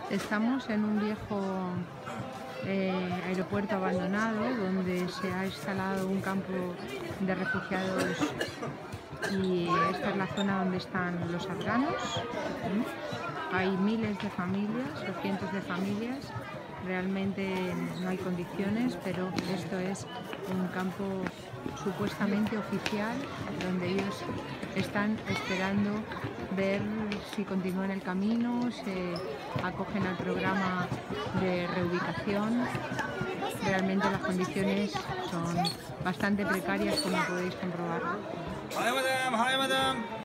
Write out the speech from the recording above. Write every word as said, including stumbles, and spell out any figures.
Estamos en un viejo eh, aeropuerto abandonado donde se ha instalado un campo de refugiados y esta es la zona donde están los afganos. ¿Mm? Hay miles de familias o cientos de familias. Realmente no hay condiciones, pero esto es un campo supuestamente oficial donde ellos están esperando ver si continúan el camino, se acogen al programa de reubicación. Realmente las condiciones son bastante precarias, como podéis comprobar. Hi, madam. Hi, madam.